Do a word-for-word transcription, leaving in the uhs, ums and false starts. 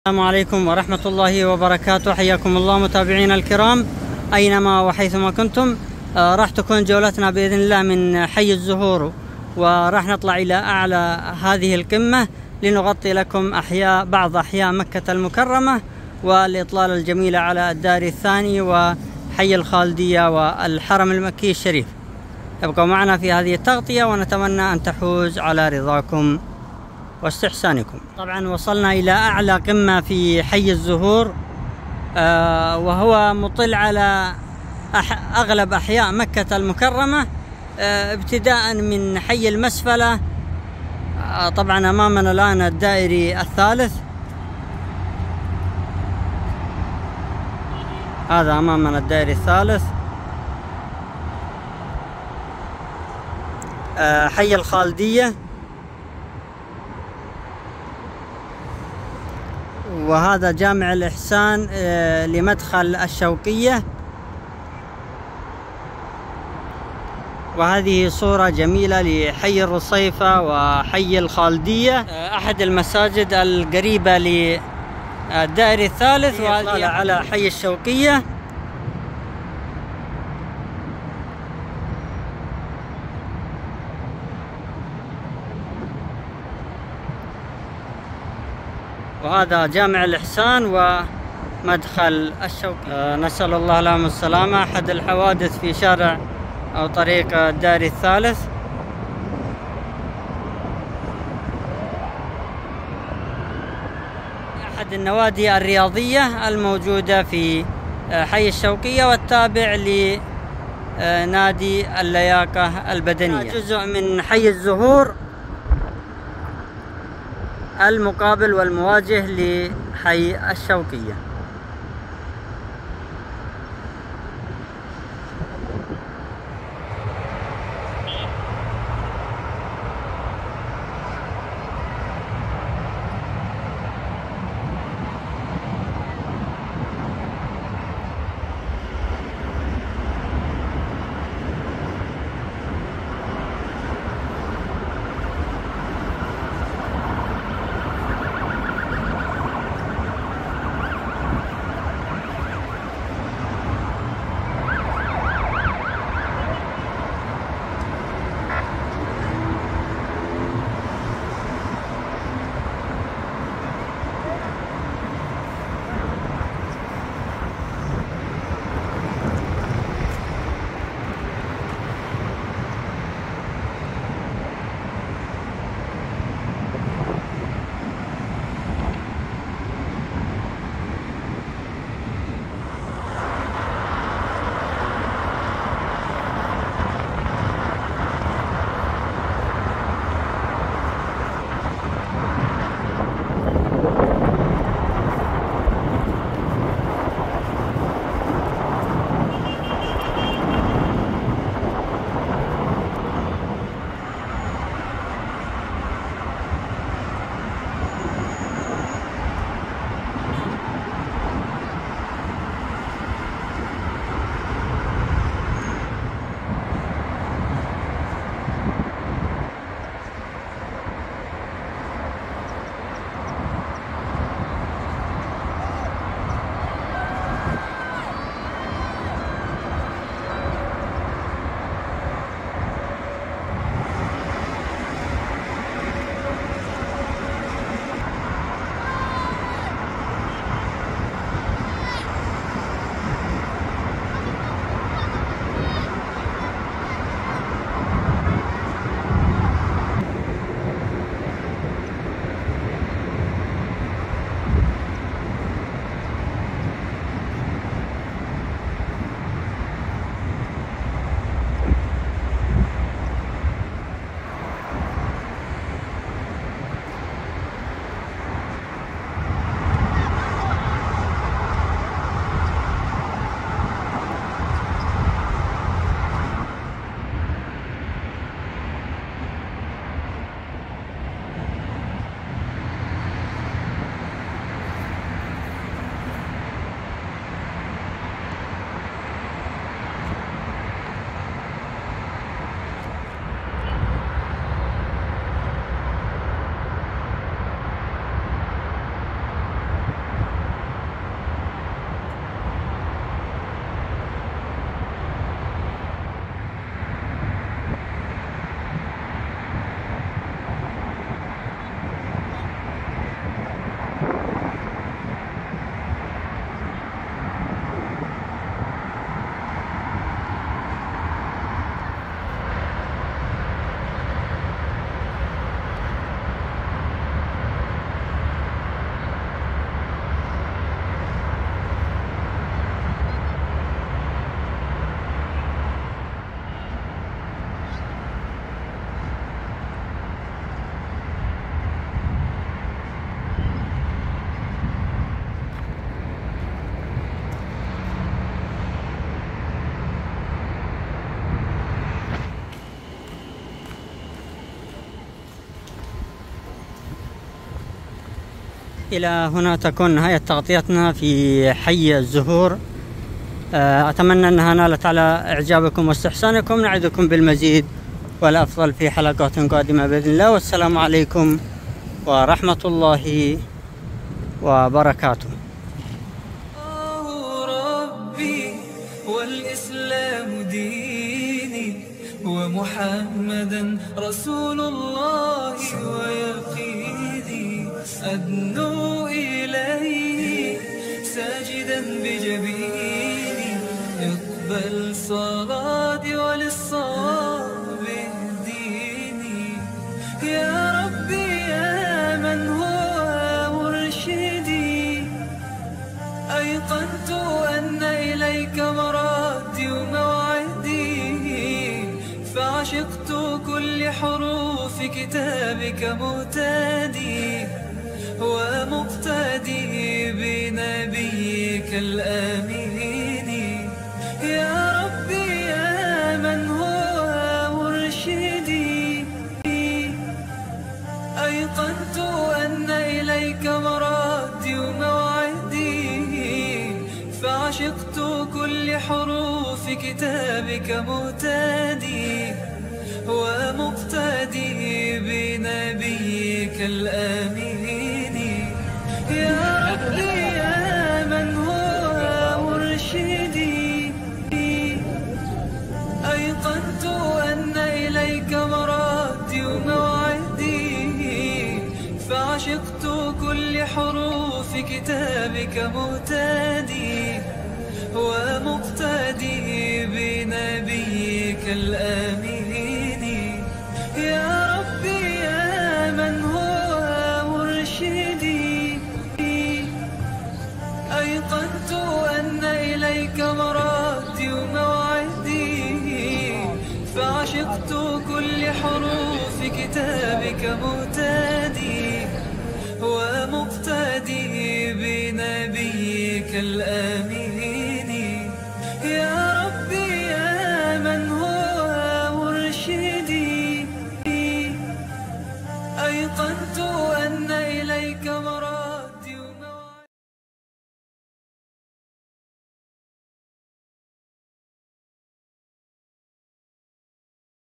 السلام عليكم ورحمة الله وبركاته. حياكم الله متابعينا الكرام أينما وحيثما كنتم. آه راح تكون جولتنا بإذن الله من حي الزهور، وراح نطلع إلى أعلى هذه القمة لنغطي لكم أحياء بعض أحياء مكة المكرمة والإطلالة الجميلة على الدار الثاني وحي الخالدية والحرم المكي الشريف. ابقوا معنا في هذه التغطية ونتمنى أن تحوز على رضاكم واستحسانكم. طبعا وصلنا إلى أعلى قمة في حي الزهور، آه وهو مطل على أح أغلب أحياء مكة المكرمة، آه ابتداء من حي المسفلة. آه طبعا أمامنا الآن الدائري الثالث، هذا أمامنا الدائري الثالث. آه حي الخالدية، وهذا جامع الإحسان لمدخل الشوقية. وهذه صورة جميلة لحي الرصيفة وحي الخالدية، أحد المساجد القريبة للدائري الثالث، وهذه على حي الشوقية. وهذا جامع الإحسان ومدخل الشوقية. أه نسأل الله لهم السلامة. أحد الحوادث في شارع أو طريق الدائري الثالث. أحد النوادي الرياضية الموجودة في حي الشوقية والتابع لنادي اللياقة البدنية. جزء من حي الزهور المقابل والمواجه لحي الشوقية. إلى هنا تكون نهاية تغطيتنا في حي الزهور. أتمنى أنها نالت على إعجابكم واستحسانكم. نعدكم بالمزيد والأفضل في حلقات قادمة بإذن الله، والسلام عليكم ورحمة الله وبركاته. ربي والإسلام ديني ومحمدا رسول الله ويقيني، أدنو إليه ساجدا بجبيني، اقبل صلاتي وللصواب اهديني. يا ربي يا من هو مرشدي، أيقنت أن إليك مرادي وموعدي، فعشقت كل حروف كتابك مهتدي ومقتدي بنبيك الآمين. يا ربي يا من هو مرشدي، أيقنت أن إليك مرادي وموعدي، فعشقت كل حروف كتابك مهتدي ومقتدي بنبيك الآمين. يا ربي يا من هو مرشدي، أيقنت أن إليك مرادي وموعدي، فعشقت كل حروف كتابك مهتدي ومقتدي بنبيك الآمين. يا ربي يا من هو مرشدي، أيقنت أن إليك مرادي وموعدي، فعشقت كل حروف كتابك مهتدي ومقتدي بنبيك الآمين.